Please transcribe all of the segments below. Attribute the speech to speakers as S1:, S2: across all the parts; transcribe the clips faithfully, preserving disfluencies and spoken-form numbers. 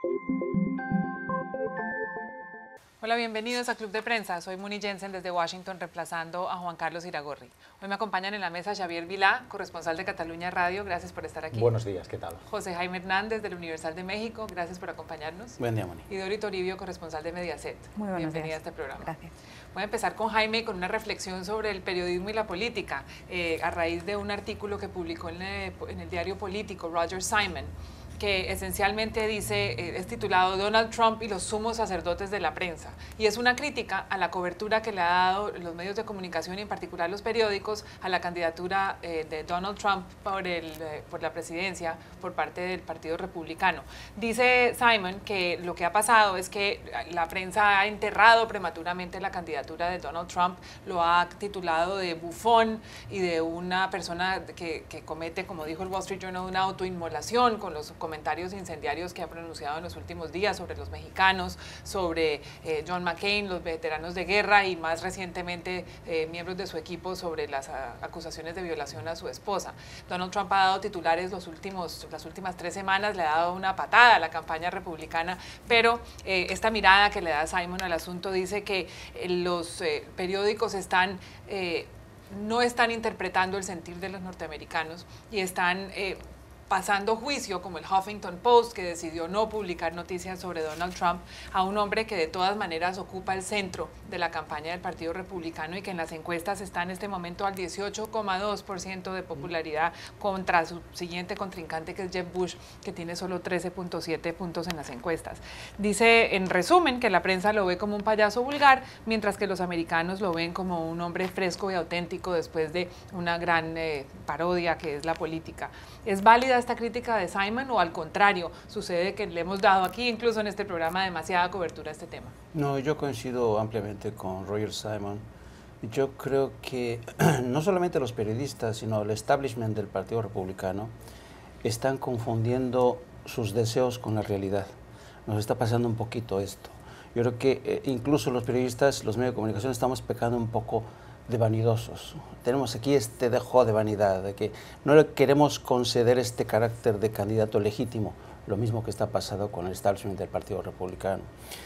S1: Hola, bienvenidos a Club de Prensa. Soy Muni Jensen desde Washington, reemplazando a Juan Carlos Iragorri. Hoy me acompañan en la mesa Xavier Vilá, corresponsal de Cataluña Radio. Gracias por estar aquí.
S2: Buenos días, ¿qué tal?
S1: José Jaime Hernández, del Universal de México. Gracias por acompañarnos.
S3: Buen día, Moni.
S1: Y Dori Toribio, corresponsal de Mediaset.
S4: Muy buenos
S1: Bienvenida
S4: días.
S1: a este programa.
S4: Gracias.
S1: Voy a empezar con Jaime con una reflexión sobre el periodismo y la política, eh, a raíz de un artículo que publicó en el, en el diario político Roger Simon, que esencialmente dice, eh, es titulado Donald Trump y los sumos sacerdotes de la prensa, y es una crítica a la cobertura que le ha dado los medios de comunicación y en particular los periódicos a la candidatura eh, de Donald Trump por, el, eh, por la presidencia por parte del Partido Republicano. Dice Simon que lo que ha pasado es que la prensa ha enterrado prematuramente la candidatura de Donald Trump, lo ha titulado de bufón y de una persona que, que comete, como dijo el Wall Street Journal, una autoinmolación con los comentarios incendiarios que ha pronunciado en los últimos días sobre los mexicanos, sobre eh, John McCain, los veteranos de guerra y más recientemente eh, miembros de su equipo sobre las a, acusaciones de violación a su esposa. Donald Trump ha dado titulares los últimos, las últimas tres semanas, le ha dado una patada a la campaña republicana, pero eh, esta mirada que le da Simon al asunto dice que eh, los eh, periódicos están... Eh, no están interpretando el sentir de los norteamericanos y están eh, pasando juicio, como el Huffington Post, que decidió no publicar noticias sobre Donald Trump, a un hombre que de todas maneras ocupa el centro de la campaña del Partido Republicano y que en las encuestas está en este momento al dieciocho coma dos por ciento de popularidad contra su siguiente contrincante, que es Jeb Bush, que tiene solo trece punto siete puntos en las encuestas. Dice, en resumen, que la prensa lo ve como un payaso vulgar, mientras que los americanos lo ven como un hombre fresco y auténtico después de una gran eh, parodia que es la política. ¿Es válida esta crítica de Simon o al contrario, sucede que le hemos dado aquí, incluso en este programa, demasiada cobertura a este tema?
S3: No, yo coincido ampliamente con Roger Simon. Yo creo que no solamente los periodistas, sino el establishment del Partido Republicano están confundiendo sus deseos con la realidad. Nos está pasando un poquito esto. Yo creo que eh, incluso los periodistas, los medios de comunicación, estamos pecando un poco de vanidosos. Tenemos aquí este dejo de vanidad, de que no le queremos conceder este carácter de candidato legítimo, lo mismo que está pasando con el establishment del Partido Republicano.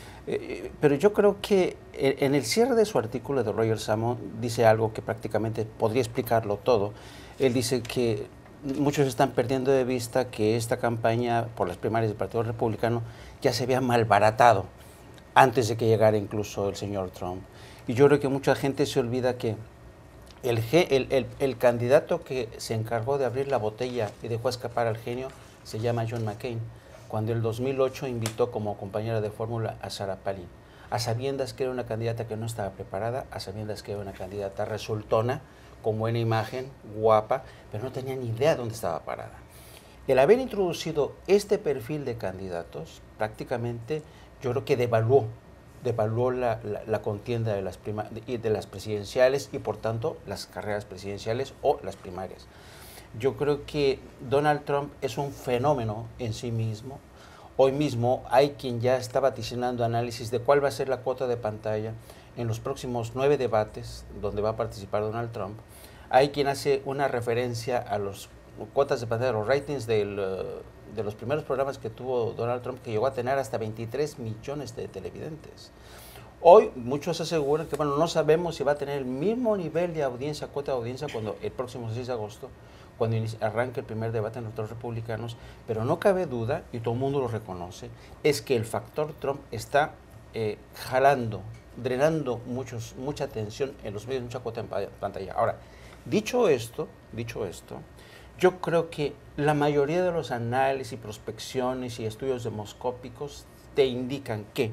S3: Eh, pero yo creo que en el cierre de su artículo de Roger Simon dice algo que prácticamente podría explicarlo todo. Él dice que muchos están perdiendo de vista que esta campaña por las primarias del Partido Republicano ya se había malbaratado antes de que llegara incluso el señor Trump. Y yo creo que mucha gente se olvida que el, el, el, el candidato que se encargó de abrir la botella y dejó escapar al genio se llama John McCain, cuando en el dos mil ocho invitó como compañera de fórmula a Sarah Palin, a sabiendas que era una candidata que no estaba preparada, a sabiendas que era una candidata resultona, con buena imagen, guapa, pero no tenía ni idea de dónde estaba parada. El haber introducido este perfil de candidatos, prácticamente yo creo que devaluó devaluó la, la, la contienda de las, prima, de, de las presidenciales y por tanto las carreras presidenciales o las primarias. Yo creo que Donald Trump es un fenómeno en sí mismo. Hoy mismo hay quien ya está vaticinando análisis de cuál va a ser la cuota de pantalla en los próximos nueve debates donde va a participar Donald Trump. Hay quien hace una referencia a las cuotas de pantalla, los ratings del... Uh, de los primeros programas que tuvo Donald Trump, que llegó a tener hasta veintitrés millones de televidentes. Hoy muchos aseguran que, bueno, no sabemos si va a tener el mismo nivel de audiencia, cuota de audiencia, cuando el próximo seis de agosto, cuando arranque el primer debate entre los republicanos, pero no cabe duda, y todo el mundo lo reconoce, es que el factor Trump está eh, jalando, drenando muchos, mucha atención en los medios, mucha cuota en pantalla. Ahora, dicho esto, dicho esto, yo creo que la mayoría de los análisis, prospecciones y estudios demoscópicos te indican que,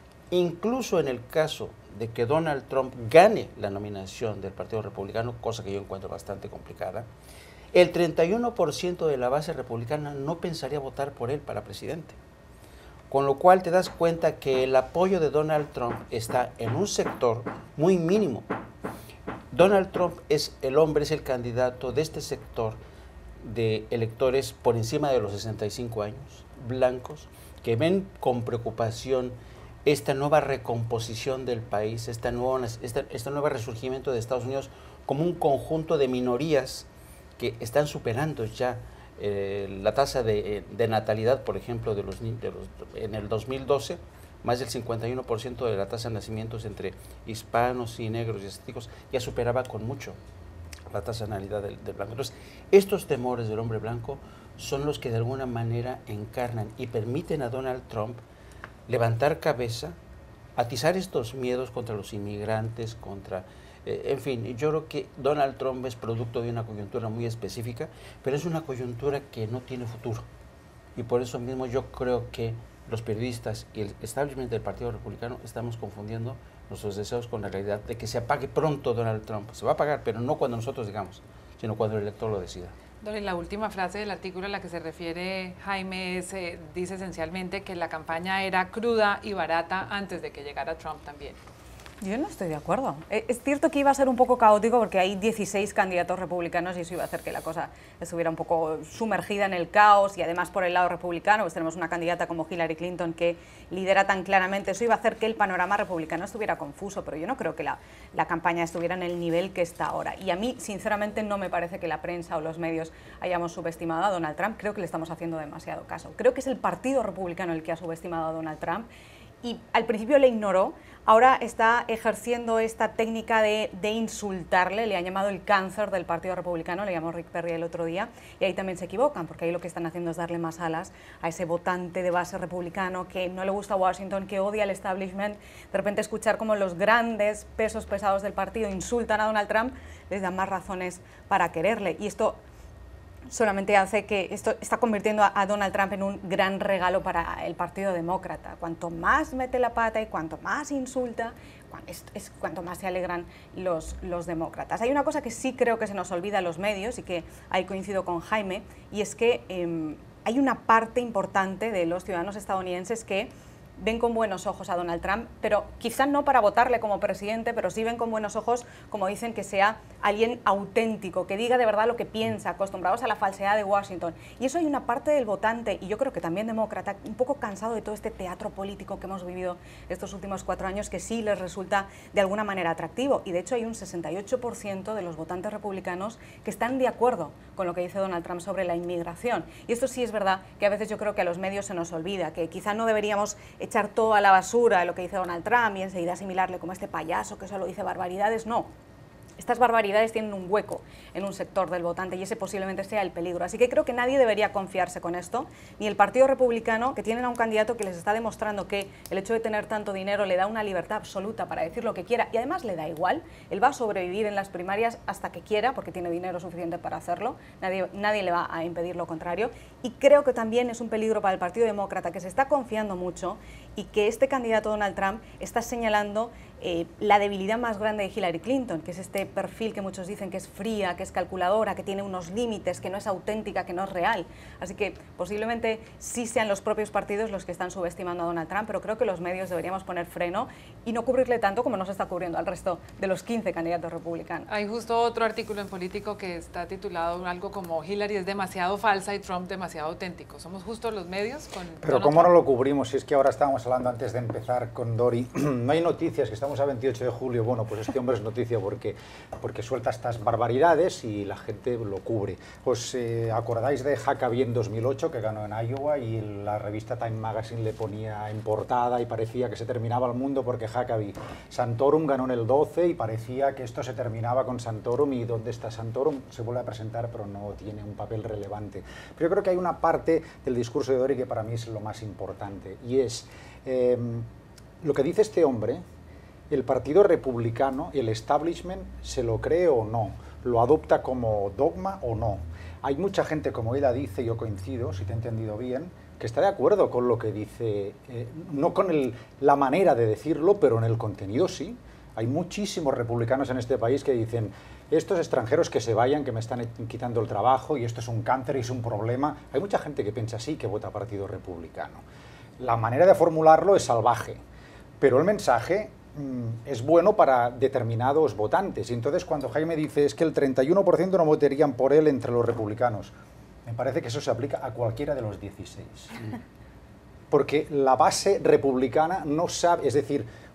S3: incluso en el caso de que Donald Trump gane la nominación del Partido Republicano, cosa que yo encuentro bastante complicada, el treinta y uno por ciento de la base republicana no pensaría votar por él para presidente. Con lo cual te das cuenta que el apoyo de Donald Trump está en un sector muy mínimo. Donald Trump es el hombre, es el candidato de este sector de electores por encima de los sesenta y cinco años, blancos, que ven con preocupación esta nueva recomposición del país, esta nueva, esta, este nuevo resurgimiento de Estados Unidos como un conjunto de minorías que están superando ya eh, la tasa de, de natalidad, por ejemplo, de los, de los, en el dos mil doce, más del cincuenta y uno por ciento de la tasa de nacimientos entre hispanos y negros y asiáticos ya superaba con mucho la tasa de natalidad del, del blanco. Entonces, estos temores del hombre blanco son los que de alguna manera encarnan y permiten a Donald Trump levantar cabeza, atizar estos miedos contra los inmigrantes, contra... Eh, en fin, yo creo que Donald Trump es producto de una coyuntura muy específica, pero es una coyuntura que no tiene futuro. Y por eso mismo yo creo que los periodistas y el establishment del Partido Republicano estamos confundiendo nuestros deseos con la realidad de que se apague pronto Donald Trump. Se va a apagar, pero no cuando nosotros digamos, sino cuando el elector lo decida.
S1: Don, la última frase del artículo a la que se refiere Jaime es, eh, dice esencialmente que la campaña era cruda y barata antes de que llegara Trump también.
S2: Yo no estoy de acuerdo. Es cierto que iba a ser un poco caótico porque hay dieciséis candidatos republicanos y eso iba a hacer que la cosa estuviera un poco sumergida en el caos, y además por el lado republicano pues tenemos una candidata como Hillary Clinton que lidera tan claramente, eso iba a hacer que el panorama republicano estuviera confuso, pero yo no creo que la, la campaña estuviera en el nivel que está ahora. Y a mí, sinceramente, no me parece que la prensa o los medios hayamos subestimado a Donald Trump. Creo que le estamos haciendo demasiado caso. Creo que es el Partido Republicano el que ha subestimado a Donald Trump, y al principio le ignoró, ahora está ejerciendo esta técnica de, de insultarle, le han llamado el cáncer del Partido Republicano, le llamó Rick Perry el otro día, y ahí también se equivocan, porque ahí lo que están haciendo es darle más alas a ese votante de base republicano que no le gusta Washington, que odia el establishment. De repente escuchar como los grandes pesos pesados del partido insultan a Donald Trump, les da más razones para quererle, y esto solamente hace que esto está convirtiendo a, a Donald Trump en un gran regalo para el Partido Demócrata. Cuanto más mete la pata y cuanto más insulta, es, es cuanto más se alegran los, los demócratas. Hay una cosa que sí creo que se nos olvida a los medios, y que ahí coincido con Jaime, y es que eh, hay una parte importante de los ciudadanos estadounidenses que ven con buenos ojos a Donald Trump, pero quizás no para votarle como presidente, pero sí ven con buenos ojos, como dicen, que sea alguien auténtico, que diga de verdad lo que piensa, acostumbrados a la falsedad de Washington. Y eso hay una parte del votante, y yo creo que también demócrata, un poco cansado de todo este teatro político que hemos vivido estos últimos cuatro años, que sí les resulta de alguna manera atractivo. Y de hecho hay un sesenta y ocho por ciento de los votantes republicanos que están de acuerdo con lo que dice Donald Trump sobre la inmigración. Y esto sí es verdad que a veces yo creo que a los medios se nos olvida, que quizá no deberíamos echar todo a la basura de lo que dice Donald Trump y enseguida asimilarle como este payaso que solo dice barbaridades. No. Estas barbaridades tienen un hueco en un sector del votante y ese posiblemente sea el peligro. Así que creo que nadie debería confiarse con esto, ni el Partido Republicano, que tienen a un candidato que les está demostrando que el hecho de tener tanto dinero le da una libertad absoluta para decir lo que quiera, y además le da igual. Él va a sobrevivir en las primarias hasta que quiera, porque tiene dinero suficiente para hacerlo. Nadie, nadie le va a impedir lo contrario. Y creo que también es un peligro para el Partido Demócrata, que se está confiando mucho, y que este candidato Donald Trump está señalando eh, la debilidad más grande de Hillary Clinton, que es este perfil que muchos dicen que es fría, que es calculadora, que tiene unos límites, que no es auténtica, que no es real. Así que posiblemente sí sean los propios partidos los que están subestimando a Donald Trump, pero creo que los medios deberíamos poner freno y no cubrirle tanto como nos está cubriendo al resto de los quince candidatos republicanos.
S1: Hay justo otro artículo en Político que está titulado algo como Hillary es demasiado falsa y Trump demasiado auténtico. ¿Somos justos los medios con
S4: Pero
S1: Donald
S4: ¿cómo
S1: Trump?
S4: no lo cubrimos? Si es que ahora estábamos hablando antes de empezar con Dori, no hay noticias, que estamos a veintiocho de julio, bueno, pues este hombre es noticia porque, porque suelta estas barbaridades y la gente lo cubre. ¿Os eh, acordáis de Huckabee en dos mil ocho, que ganó en Iowa, y la revista Time Magazine le ponía en portada y parecía que se terminaba el mundo porque Huckabee? Santorum ganó en el doce y parecía que esto se terminaba con Santorum, y ¿dónde está Santorum? Se vuelve a presentar, pero no tiene un papel relevante. Pero yo creo que hay una parte del discurso de Dori que para mí es lo más importante, y es eh, lo que dice este hombre. El Partido Republicano, el establishment, ¿se lo cree o no? ¿Lo adopta como dogma o no? Hay mucha gente, como ella dice, yo coincido, si te he entendido bien, que está de acuerdo con lo que dice, eh, no con el, la manera de decirlo, pero en el contenido sí. Hay muchísimos republicanos en este país que dicen, estos extranjeros que se vayan, que me están quitando el trabajo, y esto es un cáncer y es un problema. Hay mucha gente que piensa así, que vota Partido Republicano. La manera de formularlo es salvaje, pero el mensaje es bueno para determinados votantes. Y entonces cuando Jaime dice es que el treinta y uno por ciento no votarían por él entre los republicanos, me parece que eso se aplica a cualquiera de los dieciséis. Porque la base republicana no sabe, es decir,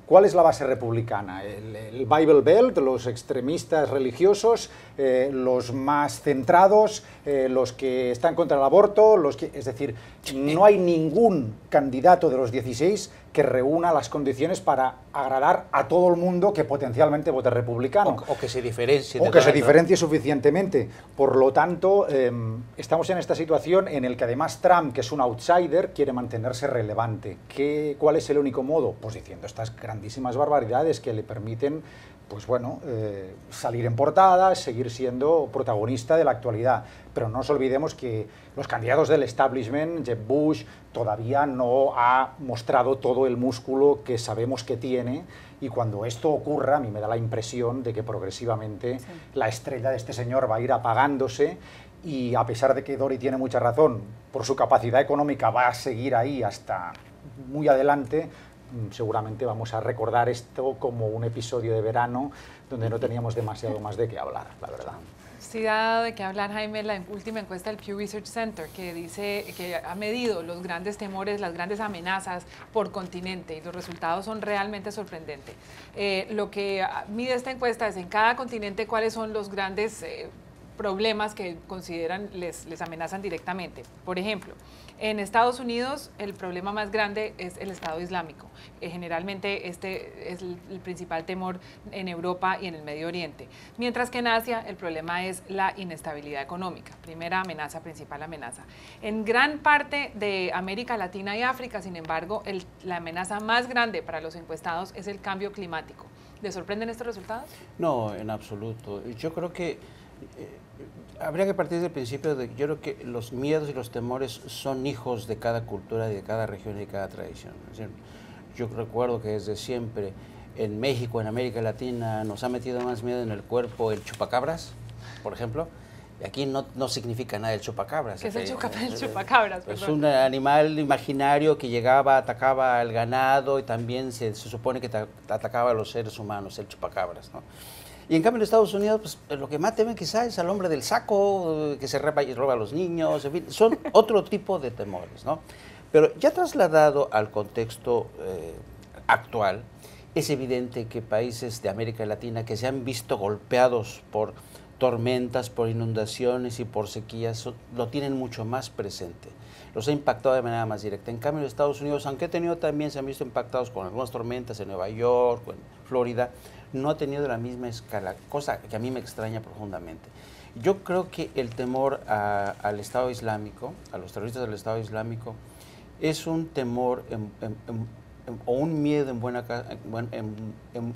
S4: ¿Cuál es la base republicana? ¿El, el Bible Belt, los extremistas religiosos, eh, los más centrados, eh, los que están contra el aborto? Los que, es decir, no hay ningún candidato de los dieciséis que reúna las condiciones para agradar a todo el mundo que potencialmente vote republicano.
S3: O, o que se diferencie.
S4: O que se diferencie suficientemente. Por lo tanto, eh, estamos en esta situación en la que además Trump, que es un outsider, quiere mantenerse relevante. ¿Qué, ¿Cuál es el único modo? Pues diciendo estas grandísimas barbaridades que le permiten, pues bueno, eh, salir en portada, seguir siendo protagonista de la actualidad. Pero no nos olvidemos que los candidatos del establishment, Jeb Bush, todavía no ha mostrado todo el músculo que sabemos que tiene, y cuando esto ocurra, a mí me da la impresión de que progresivamente sí. la estrella de este señor va a ir apagándose, y a pesar de que Dori tiene mucha razón, por su capacidad económica va a seguir ahí hasta muy adelante, seguramente vamos a recordar esto como un episodio de verano donde no teníamos demasiado más de qué hablar, la verdad.
S1: Sí, da de qué hablar, Jaime, la última encuesta del Pew Research Center, que dice que ha medido los grandes temores, las grandes amenazas por continente, y los resultados son realmente sorprendentes. Eh, lo que mide esta encuesta es en cada continente cuáles son los grandes eh, problemas que consideran les, les amenazan directamente. Por ejemplo, en Estados Unidos el problema más grande es el Estado Islámico. Eh, generalmente este es el, el principal temor en Europa y en el Medio Oriente. Mientras que en Asia el problema es la inestabilidad económica. Primera amenaza, principal amenaza. En gran parte de América Latina y África, sin embargo, el, la amenaza más grande para los encuestados es el cambio climático. ¿Les sorprenden estos resultados?
S3: No, en absoluto. Yo creo que Eh, habría que partir del principio de que yo creo que los miedos y los temores son hijos de cada cultura y de cada región y de cada tradición. Es decir, yo recuerdo que desde siempre en México, en América Latina, nos ha metido más miedo en el cuerpo el chupacabras, por ejemplo, y aquí no, no significa nada el chupacabras.
S1: ¿Qué es el, chupa, el chupacabras?
S3: Es un animal imaginario que llegaba, atacaba al ganado, y también se, se supone que atacaba a los seres humanos, el chupacabras, ¿no? Y en cambio en Estados Unidos, pues, lo que más temen quizás es al hombre del saco, que se roba, roba a los niños, en fin, son otro tipo de temores, ¿no? Pero ya trasladado al contexto eh, actual, es evidente que países de América Latina que se han visto golpeados por tormentas, por inundaciones y por sequías, lo tienen mucho más presente. Los ha impactado de manera más directa. En cambio en Estados Unidos, aunque ha tenido también, se han visto impactados con algunas tormentas en Nueva York, o en Florida, no ha tenido la misma escala, cosa que a mí me extraña profundamente. Yo creo que el temor a, al Estado Islámico, a los terroristas del Estado Islámico, es un temor en, en, en, en, o un miedo en buena, en, en,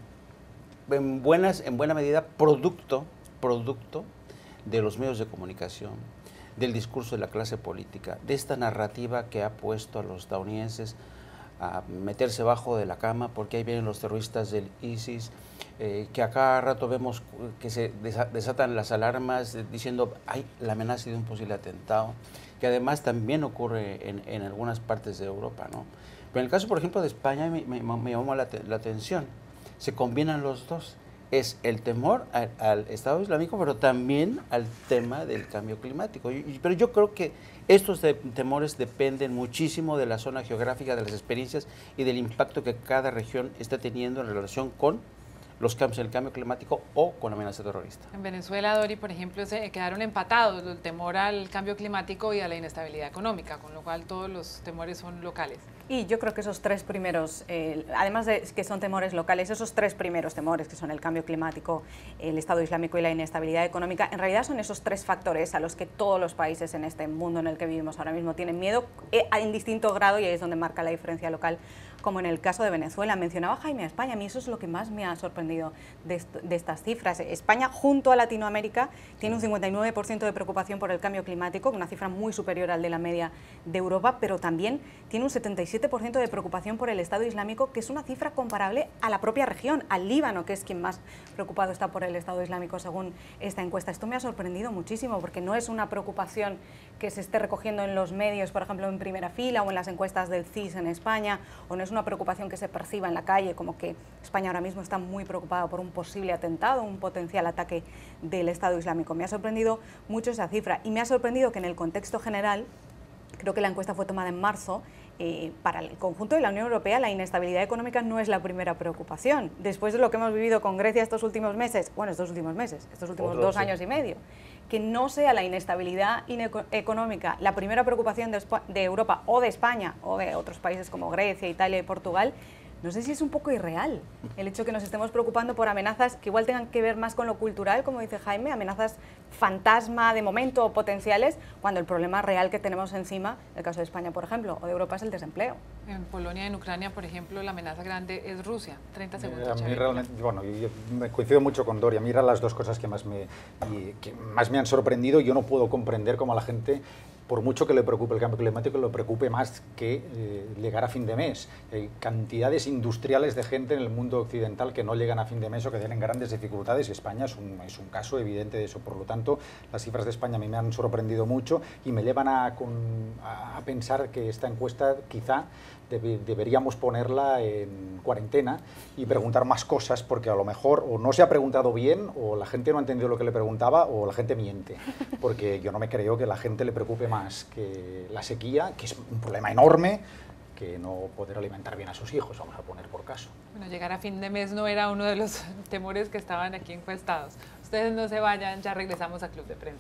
S3: en, buenas, en buena medida producto, producto de los medios de comunicación, del discurso de la clase política, de esta narrativa que ha puesto a los estadounidenses a meterse bajo de la cama, porque ahí vienen los terroristas del ISIS, eh, que a cada rato vemos que se desatan las alarmas eh, diciendo hay la amenaza de un posible atentado, que además también ocurre en, en algunas partes de Europa, ¿no? Pero en el caso, por ejemplo, de España me, me, me llamó la, la atención, se combinan los dos. Es el temor al, al Estado Islámico, pero también al tema del cambio climático. Y, pero yo creo que estos de, temores dependen muchísimo de la zona geográfica, de las experiencias y del impacto que cada región está teniendo en relación con los cambios en el cambio climático o con la amenaza terrorista.
S1: En Venezuela, Dori, por ejemplo, se quedaron empatados el temor al cambio climático y a la inestabilidad económica, con lo cual todos los temores son locales.
S2: Y yo creo que esos tres primeros, eh, además de que son temores locales, esos tres primeros temores, que son el cambio climático, el Estado Islámico y la inestabilidad económica, en realidad son esos tres factores a los que todos los países en este mundo en el que vivimos ahora mismo tienen miedo eh, en distinto grado, y ahí es donde marca la diferencia local, como en el caso de Venezuela. Mencionaba Jaime a España, a mí eso es lo que más me ha sorprendido de, est de estas cifras. España, junto a Latinoamérica, tiene un cincuenta y nueve por ciento de preocupación por el cambio climático, una cifra muy superior al de la media de Europa, pero también tiene un setenta y siete por ciento de preocupación por el Estado Islámico, que es una cifra comparable a la propia región, al Líbano, que es quien más preocupado está por el Estado Islámico según esta encuesta. Esto me ha sorprendido muchísimo, porque no es una preocupación que se esté recogiendo en los medios, por ejemplo, en Primera Fila o en las encuestas del C I S en España, o no es una preocupación que se perciba en la calle, como que España ahora mismo está muy preocupada por un posible atentado, un potencial ataque del Estado Islámico. Me ha sorprendido mucho esa cifra, y me ha sorprendido que en el contexto general, creo que la encuesta fue tomada en marzo, Eh, para el conjunto de la Unión Europea la inestabilidad económica no es la primera preocupación. Después de lo que hemos vivido con Grecia estos últimos meses, bueno, estos últimos meses, estos últimos
S4: Otro,
S2: dos
S4: sí.
S2: años y medio, que no sea la inestabilidad económica la primera preocupación de, de Europa o de España o de otros países como Grecia, Italia y Portugal, no sé si es un poco irreal el hecho de que nos estemos preocupando por amenazas que igual tengan que ver más con lo cultural, como dice Jaime, amenazas fantasma de momento o potenciales, cuando el problema real que tenemos encima, en el caso de España, por ejemplo, o de Europa, es el desempleo.
S1: En Polonia y en Ucrania, por ejemplo, la amenaza grande es Rusia. treinta
S4: A
S1: segundos.
S4: mí realmente, bueno, yo me coincido mucho con Dori. A mí eran las dos cosas que más me, y, que más me han sorprendido. Yo no puedo comprender cómo a la gente, por mucho que le preocupe el cambio climático, le preocupe más que eh, llegar a fin de mes. Hay cantidades industriales de gente en el mundo occidental que no llegan a fin de mes o que tienen grandes dificultades, y España es un, es un caso evidente de eso. Por lo tanto, las cifras de España a mí me han sorprendido mucho y me llevan a, con, a pensar que esta encuesta quizá debe, deberíamos ponerla en cuarentena y preguntar más cosas, porque a lo mejor o no se ha preguntado bien, o la gente no ha entendido lo que le preguntaba, o la gente miente, porque yo no me creo que la gente le preocupe más que la sequía, que es un problema enorme, que no poder alimentar bien a sus hijos, vamos a poner por caso.
S1: Bueno, llegar a fin de mes no era uno de los temores que estaban aquí encuestados. Ustedes no se vayan, ya regresamos a Club de Prensa.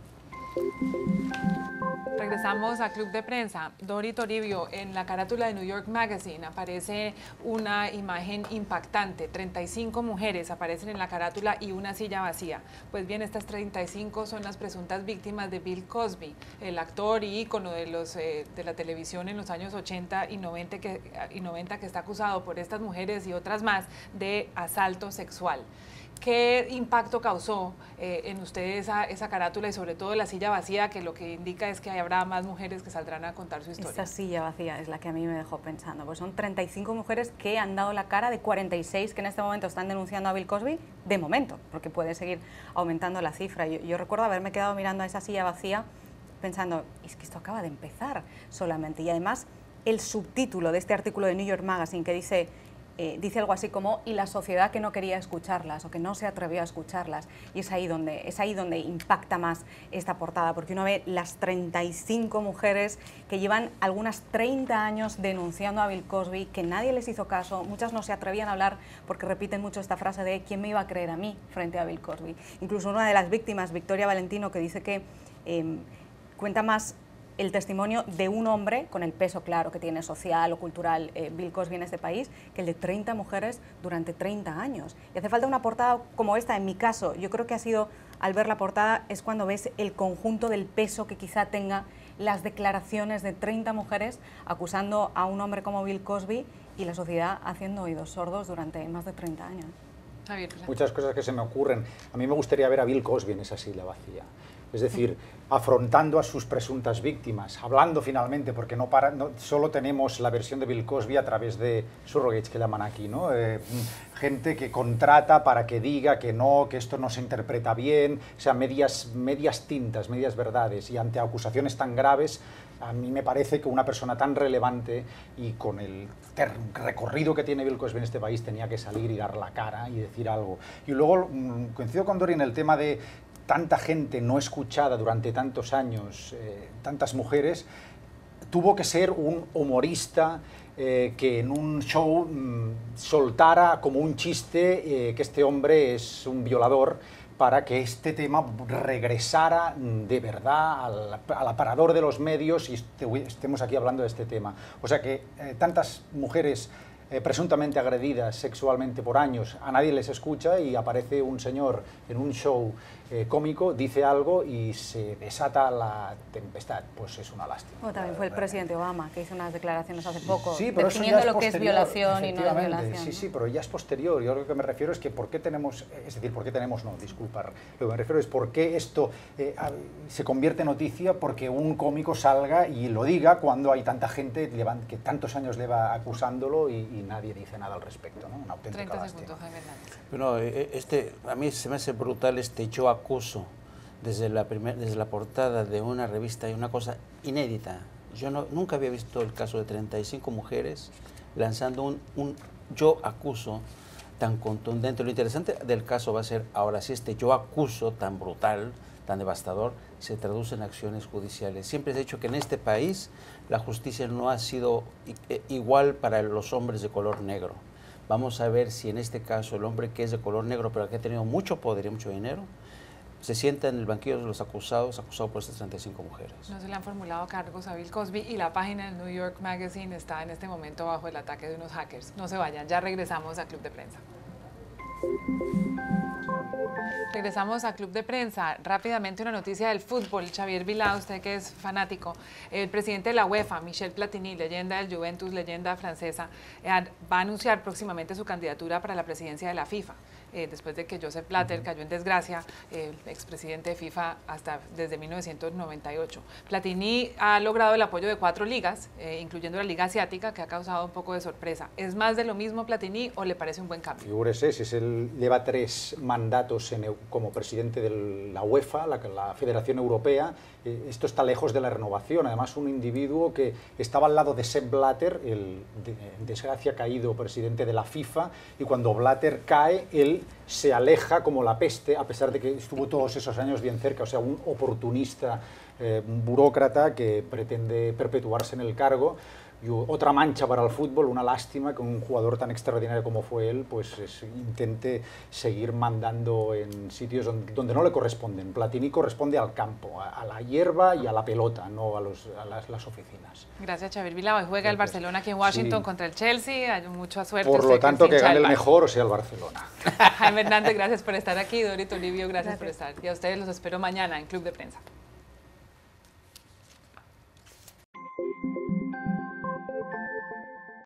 S1: Regresamos a Club de Prensa. Dori Toribio, en la carátula de New York Magazine aparece una imagen impactante. treinta y cinco mujeres aparecen en la carátula y una silla vacía. Pues bien, estas treinta y cinco son las presuntas víctimas de Bill Cosby, el actor y ícono de, los, eh, de la televisión en los años ochenta y noventa, que, y noventa que está acusado por estas mujeres y otras más de asalto sexual. ¿Qué impacto causó eh, en ustedes esa, esa carátula y sobre todo la silla vacía, que lo que indica es que habrá más mujeres que saldrán a contar su historia?
S2: Esta silla vacía es la que a mí me dejó pensando, pues son treinta y cinco mujeres que han dado la cara de cuarenta y seis que en este momento están denunciando a Bill Cosby, de momento, porque puede seguir aumentando la cifra. Yo, yo recuerdo haberme quedado mirando a esa silla vacía pensando, es que esto acaba de empezar solamente. Y además el subtítulo de este artículo de New York Magazine que dice... Eh, dice algo así como, y la sociedad que no quería escucharlas o que no se atrevió a escucharlas, y es ahí donde, es ahí donde impacta más esta portada, porque uno ve las treinta y cinco mujeres que llevan algunas treinta años denunciando a Bill Cosby, que nadie les hizo caso, muchas no se atrevían a hablar porque repiten mucho esta frase de ¿quién me iba a creer a mí frente a Bill Cosby? Incluso una de las víctimas, Victoria Valentino, que dice que eh, cuenta más el testimonio de un hombre, con el peso claro que tiene social o cultural eh, Bill Cosby en este país, que el de treinta mujeres durante treinta años. Y hace falta una portada como esta, en mi caso. Yo creo que ha sido, al ver la portada, es cuando ves el conjunto del peso que quizá tenga las declaraciones de treinta mujeres acusando a un hombre como Bill Cosby y la sociedad haciendo oídos sordos durante más de treinta años.
S1: Javier,
S4: muchas cosas que se me ocurren. A mí me gustaría ver a Bill Cosby en esa silla vacía. Es decir, afrontando a sus presuntas víctimas, hablando finalmente, porque no, para, no solo tenemos la versión de Bill Cosby a través de surrogates, que llaman aquí, ¿no? Eh, gente que contrata para que diga que no, que esto no se interpreta bien, o sea, medias, medias tintas, medias verdades, y ante acusaciones tan graves, a mí me parece que una persona tan relevante y con el recorrido que tiene Bill Cosby en este país tenía que salir y dar la cara y decir algo. Y luego coincido con Dori en el tema de tanta gente no escuchada durante tantos años, eh, tantas mujeres, tuvo que ser un humorista eh, que en un show mmm, soltara como un chiste eh, que este hombre es un violador, para que este tema regresara de verdad al, al aparador de los medios y este, estemos aquí hablando de este tema. O sea que eh, tantas mujeres Eh, presuntamente agredidas sexualmente por años, a nadie les escucha y aparece un señor en un show eh, cómico, dice algo y se desata la tempestad. Pues es una lástima.
S2: Bueno, también fue el presidente Obama que hizo unas declaraciones hace poco,
S4: sí, pero
S2: definiendo
S4: eso ya es
S2: lo que es violación y no es violación.
S4: Sí, sí, pero ya es posterior. Yo lo que me refiero es que por qué tenemos, es decir, por qué tenemos, no, disculpar, lo que me refiero es por qué esto eh, se convierte en noticia porque un cómico salga y lo diga cuando hay tanta gente que tantos años lleva acusándolo y, y nadie dice nada al respecto, ¿no? Una auténtica
S1: treinta
S4: lástima.
S1: segundos, Jaime Hernández.
S3: Bueno, este, a mí se me hace brutal este yo acuso desde la, primer, desde la portada de una revista, y una cosa inédita. Yo no, nunca había visto el caso de treinta y cinco mujeres lanzando un, un yo acuso tan contundente. Lo interesante del caso va a ser ahora sí este yo acuso tan brutal tan devastador, se traduce en acciones judiciales. Siempre he dicho que en este país la justicia no ha sido igual para los hombres de color negro. Vamos a ver si en este caso el hombre que es de color negro, pero que ha tenido mucho poder y mucho dinero, se sienta en el banquillo de los acusados, acusado por estas treinta y cinco mujeres.
S1: No se le han formulado cargos a Bill Cosby y la página del New York Magazine está en este momento bajo el ataque de unos hackers. No se vayan, ya regresamos a Club de Prensa. Regresamos a Club de Prensa. Rápidamente una noticia del fútbol. Xavier Vilá, usted que es fanático, el presidente de la UEFA, Michel Platini, leyenda del Juventus, leyenda francesa, eh, va a anunciar próximamente su candidatura para la presidencia de la FIFA. Eh, después de que Joseph Blatter cayó en desgracia, eh, el expresidente de FIFA hasta desde mil novecientos noventa y ocho. Platini ha logrado el apoyo de cuatro ligas, eh, incluyendo la Liga Asiática, que ha causado un poco de sorpresa. ¿Es más de lo mismo Platini o le parece un buen cambio?
S4: Figúrese, si es el, lleva tres mandatos en, como presidente de la UEFA, la, la Federación Europea, eh, esto está lejos de la renovación. Además, un individuo que estaba al lado de Sepp Blatter, el de, en desgracia caído presidente de la FIFA, y cuando Blatter cae, él se aleja como la peste, a pesar de que estuvo todos esos años bien cerca, o sea, un oportunista, eh, un burócrata que pretende perpetuarse en el cargo. Y otra mancha para el fútbol, una lástima que un jugador tan extraordinario como fue él, pues es, intente seguir mandando en sitios donde, donde no le corresponden. Platini corresponde al campo, a, a la hierba y a la pelota, no a, los, a las, las oficinas.
S1: Gracias, Xavier Vilá. Hoy juega el Barcelona aquí en Washington sí. contra el Chelsea. Hay mucha suerte.
S4: Por lo tanto, que gane el mejor, o sea, el Barcelona.
S1: Jaime Hernández, gracias por estar aquí. Dorito Olivio, gracias, gracias por estar. Y a ustedes los espero mañana en Club de Prensa.